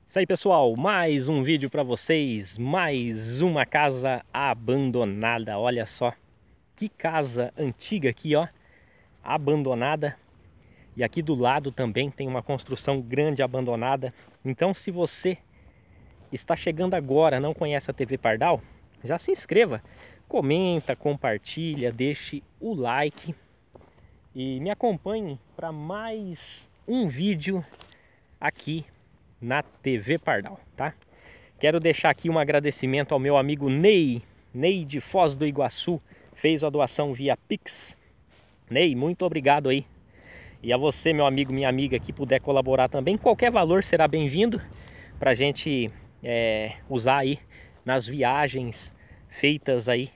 Isso aí, pessoal, mais um vídeo para vocês, mais uma casa abandonada. Olha só, que casa antiga aqui, ó, abandonada. E aqui do lado também tem uma construção grande abandonada. Então, se você está chegando agora, não conhece a TV Pardal, já se inscreva, comenta, compartilha, deixe o like e me acompanhe para mais um vídeo aqui na TV Pardal, tá? Quero deixar aqui um agradecimento ao meu amigo Ney de Foz do Iguaçu, fez a doação via Pix. Ney, muito obrigado aí. E a você, meu amigo, minha amiga, que puder colaborar também, qualquer valor será bem-vindo para a gente usar aí nas viagens feitas aí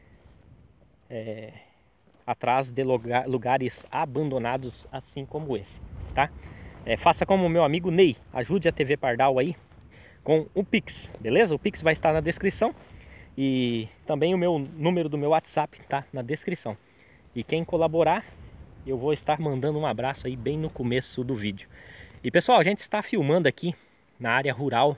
atrás de lugares abandonados assim como esse, tá? Faça como o meu amigo Ney, ajude a TV Pardal aí com o Pix, beleza? O Pix vai estar na descrição e também o meu número do meu WhatsApp tá na descrição. E quem colaborar, eu vou estar mandando um abraço aí bem no começo do vídeo. E pessoal, a gente está filmando aqui na área rural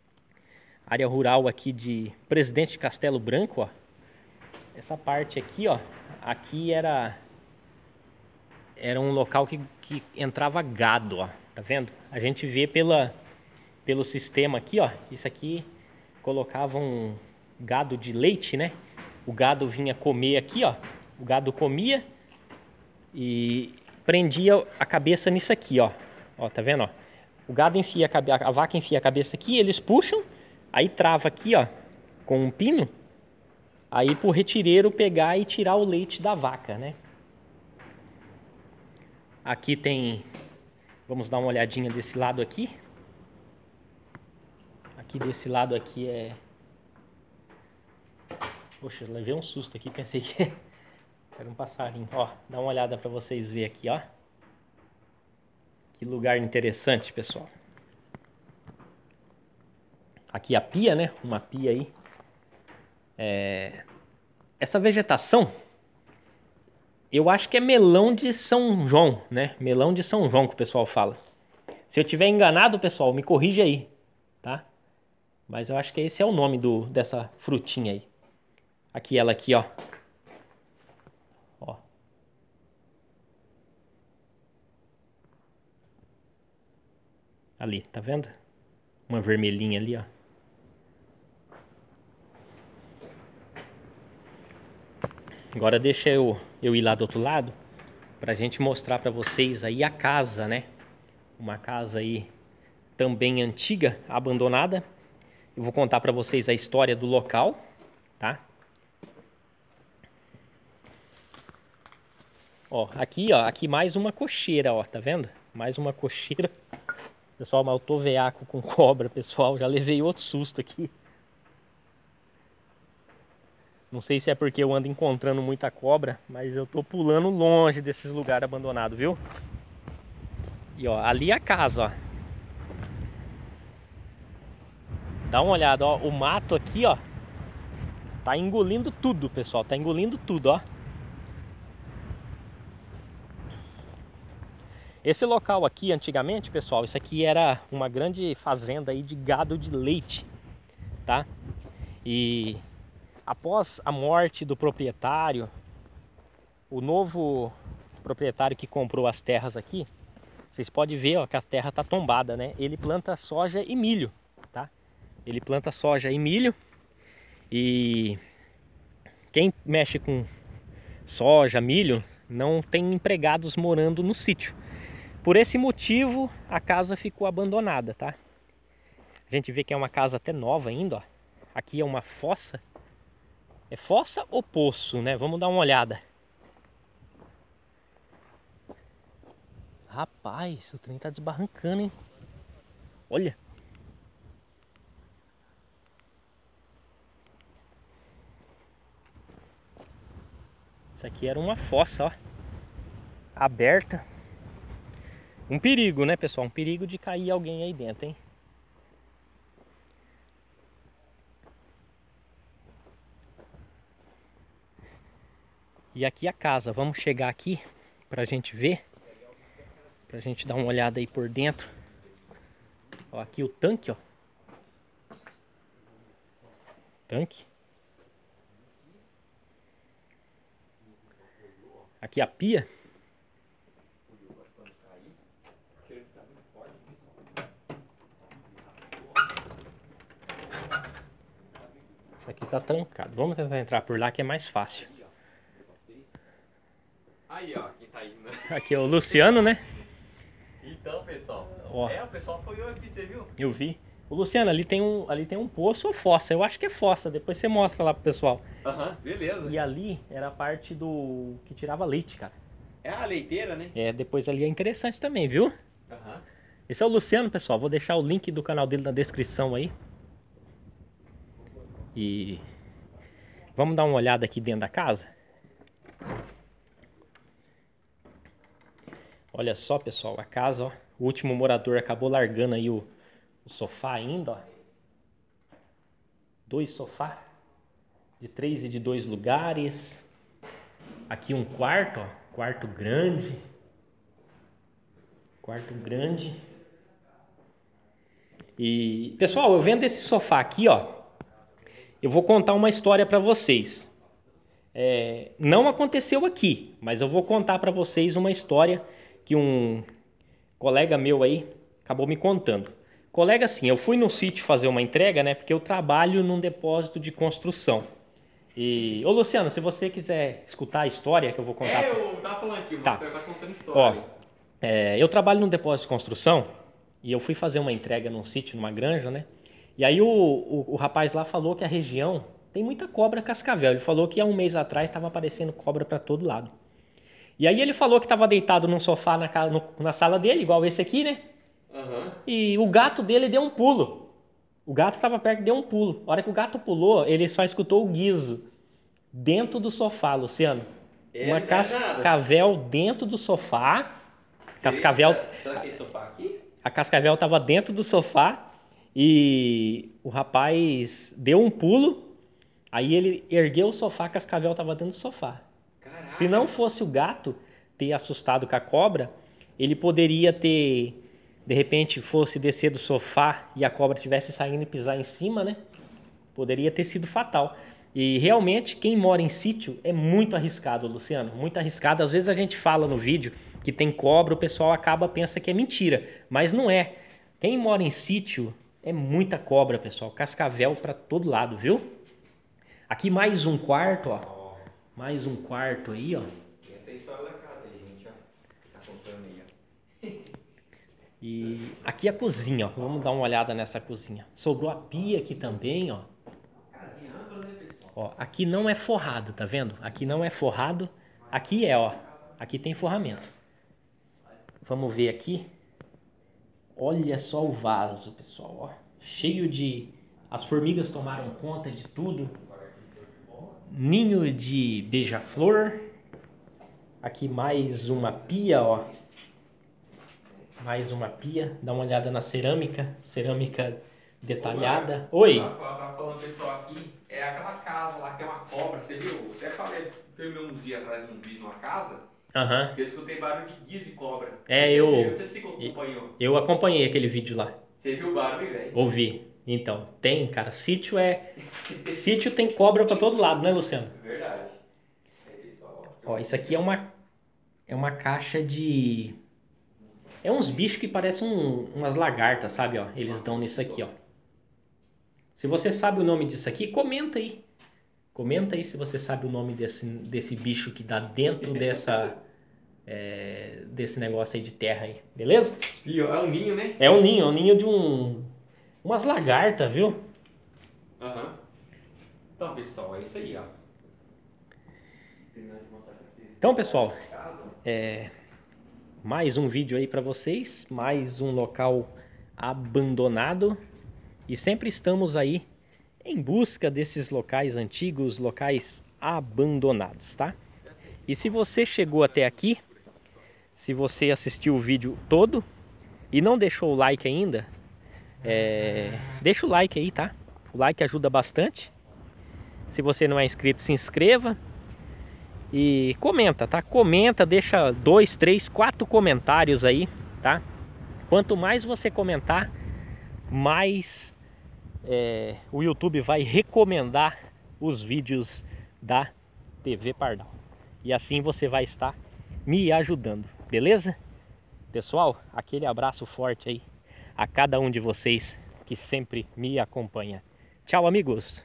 aqui de Presidente Castelo Branco, ó. Essa parte aqui, ó, aqui era um local que entrava gado, ó, tá vendo? A gente vê pelo sistema aqui, ó, isso aqui colocavam gado de leite, né? O gado vinha comer aqui, ó, o gado comia e prendia a cabeça nisso aqui, ó, tá vendo, ó? O gado enfia a vaca enfia a cabeça aqui, eles puxam, aí trava aqui, ó, com um pino, aí pro retireiro pegar e tirar o leite da vaca, né? Aqui tem, vamos dar uma olhadinha desse lado aqui. Aqui desse lado aqui é... Poxa, levei um susto aqui, pensei que era um passarinho. Ó, dá uma olhada para vocês verem aqui, ó. Que lugar interessante, pessoal. Aqui a pia, né? Uma pia aí. Essa vegetação, eu acho que é melão de São João, né? Melão de São João que o pessoal fala. Se eu tiver enganado, pessoal, me corrija aí, tá? Mas eu acho que esse é o nome dessa frutinha aí. Aqui ela aqui, ó. Ó. Ali, tá vendo? Uma vermelhinha ali, ó. Agora deixa eu ir lá do outro lado pra gente mostrar pra vocês aí a casa, né? Uma casa aí também antiga, abandonada. Eu vou contar pra vocês a história do local, tá? Ó, aqui mais uma cocheira, ó, tá vendo? Mais uma cocheira. Pessoal, mas eu tô veaco com cobra, pessoal, já levei outro susto aqui. Não sei se é porque eu ando encontrando muita cobra, mas eu tô pulando longe desses lugares abandonados, viu? E ó, ali é a casa, ó. Dá uma olhada, ó, o mato aqui, ó, tá engolindo tudo, pessoal, tá engolindo tudo, ó. Esse local aqui, antigamente, pessoal, isso aqui era uma grande fazenda aí de gado de leite, tá? E após a morte do proprietário, o novo proprietário que comprou as terras aqui, vocês podem ver, ó, que a terra tá tombada, né? Ele planta soja e milho, tá? Ele planta soja e milho e quem mexe com soja, milho, não tem empregados morando no sítio. Por esse motivo, a casa ficou abandonada, tá? A gente vê que é uma casa até nova ainda, ó. Aqui é uma fossa. É fossa ou poço, né? Vamos dar uma olhada. Rapaz, o trem tá desbarrancando, hein? Olha. Isso aqui era uma fossa, ó. Aberta. Um perigo, né, pessoal? Um perigo de cair alguém aí dentro, hein? E aqui a casa. Vamos chegar aqui pra gente ver. Pra gente dar uma olhada aí por dentro. Ó, aqui o tanque, ó. Tanque. Aqui a pia. Isso aqui tá trancado. Vamos tentar entrar por lá que é mais fácil. Aí, ó, quem tá indo. Aqui é o Luciano, né? Então, pessoal. Ó. O pessoal foi eu aqui, você viu? Eu vi. O Luciano, ali tem um poço ou fossa. Eu acho que é fossa. Depois você mostra lá pro pessoal. Aham, beleza. E ali era a parte do que tirava leite, cara. É a leiteira, né? É, depois ali é interessante também, viu? Aham. Esse é o Luciano, pessoal. Vou deixar o link do canal dele na descrição aí. E vamos dar uma olhada aqui dentro da casa. Olha só, pessoal, a casa, ó. O último morador acabou largando aí o sofá ainda, ó. 2 sofás de 3 e de 2 lugares. Aqui um quarto, ó. Quarto grande. Quarto grande. E, pessoal, eu vendo esse sofá aqui, ó. Eu vou contar uma história para vocês. Não aconteceu aqui, mas eu vou contar para vocês uma história que um colega meu aí acabou me contando. Colega, assim, eu fui no sítio fazer uma entrega, né? Porque eu trabalho num depósito de construção. E, ô Luciano, se você quiser escutar a história que eu vou contar... Eu tava falando aqui, o Tá. Matheus tá contando história. Ó, eu trabalho num depósito de construção e eu fui fazer uma entrega num sítio, numa granja, né? E aí o rapaz lá falou que a região tem muita cobra cascavel. Ele falou que há um mês atrás estava aparecendo cobra para todo lado. E aí ele falou que estava deitado num sofá na sala dele, igual esse aqui, né? Aham. E o gato dele deu um pulo. O gato estava perto e deu um pulo. A hora que o gato pulou, ele só escutou o guizo dentro do sofá, Luciano. Uma cascavel dentro do sofá. Cascavel. Será que é esse sofá aqui? A cascavel estava dentro do sofá e o rapaz deu um pulo. Aí ele ergueu o sofá, a cascavel estava dentro do sofá. Caraca. Se não fosse o gato ter assustado com a cobra, ele poderia ter, de repente, fosse descer do sofá e a cobra tivesse saindo e pisar em cima, né? Poderia ter sido fatal. E realmente, quem mora em sítio é muito arriscado, Luciano. Muito arriscado. Às vezes a gente fala no vídeo que tem cobra, o pessoal pensa que é mentira. Mas não é. Quem mora em sítio é muita cobra, pessoal. Cascavel para todo lado, viu? Aqui mais um quarto, ó. Mais um quarto aí, ó. Essa é a história da casa aí, gente, ó. Tá contando aí, ó. E aqui a cozinha, ó. Vamos dar uma olhada nessa cozinha. Sobrou a pia aqui também, ó. Casinha ampla, né, pessoal? Ó, aqui não é forrado, tá vendo? Aqui não é forrado. Aqui é, ó. Aqui tem forramento. Vamos ver aqui. Olha só o vaso, pessoal, ó. Cheio de... As formigas tomaram conta de tudo. Ninho de beija-flor. Aqui mais uma pia, ó. Mais uma pia. Dá uma olhada na cerâmica. Cerâmica detalhada. Oi! Tava falando, pessoal, aqui é aquela casa lá que é uma cobra, você viu? Até falei, filmei uns dias atrás um vídeo numa casa. Aham. Que eu escutei barulho de guiz e cobra. Eu... Você se acompanhou? Eu acompanhei aquele vídeo lá. Você viu o barulho, velho? Ouvi. Então, tem, cara. Sítio tem cobra pra todo lado, né, Luciano? Verdade. Aí, pessoal, Ó, isso aqui é uma caixa de... É uns bichos que parecem umas lagartas, sabe, ó? Eles dão nisso aqui, ó. Se você sabe o nome disso aqui, comenta aí. Comenta aí se você sabe o nome desse bicho que dá dentro desse negócio aí de terra aí, beleza? E ó, é um ninho, né? É um ninho de umas lagartas, viu? Aham. Então, pessoal, é isso aí, ó. Então, pessoal, mais um vídeo aí pra vocês, mais um local abandonado e sempre estamos aí em busca desses locais antigos, locais abandonados, tá? E se você chegou até aqui, se você assistiu o vídeo todo e não deixou o like ainda, deixa o like aí, tá? O like ajuda bastante. Se você não é inscrito, se inscreva. E comenta, tá? Comenta, deixa 2, 3, 4 comentários aí, tá? Quanto mais você comentar, mais o YouTube vai recomendar os vídeos da TV Pardal. E assim você vai estar me ajudando, beleza? Pessoal, aquele abraço forte aí a cada um de vocês que sempre me acompanha. Tchau, amigos!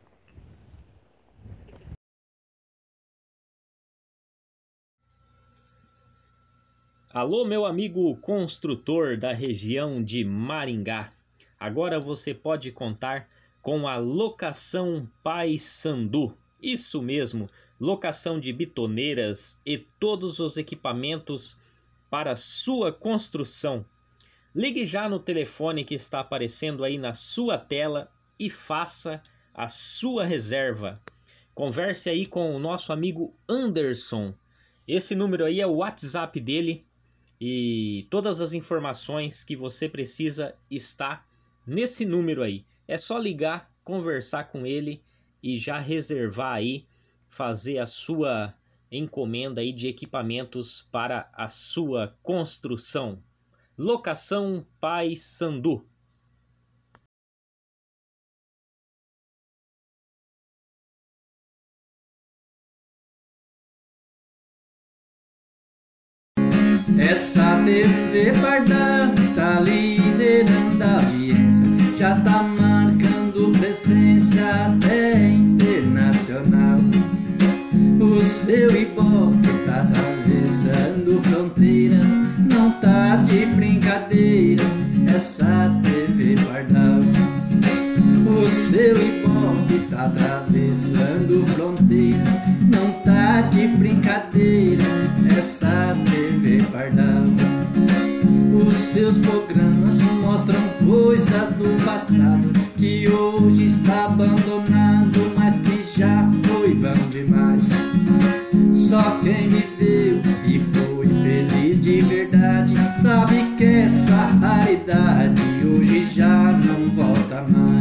Alô, meu amigo construtor da região de Maringá. Agora você pode contar com a Locação Paysandu. Isso mesmo, locação de bitoneiras e todos os equipamentos para sua construção. Ligue já no telefone que está aparecendo aí na sua tela e faça a sua reserva. Converse aí com o nosso amigo Anderson. Esse número aí é o WhatsApp dele e todas as informações que você precisa está nesse número aí. É só ligar, conversar com ele e já reservar aí, fazer a sua encomenda aí de equipamentos para a sua construção. Locação Paysandu. Essa TV Pardal tá liderando a audiência, já tá marcando presença até internacional. O seu Ibope tá atravessando fronteiras, não tá de brincadeira essa TV Pardal. O seu Ibope tá atravessando fronteiras, não tá de brincadeira essa TV Pardal. Os seus programas mostram coisa do passado que hoje está abandonado, mas que já foi bom demais. Só quem viveu e foi feliz de verdade sabe que essa raridade hoje já não volta mais.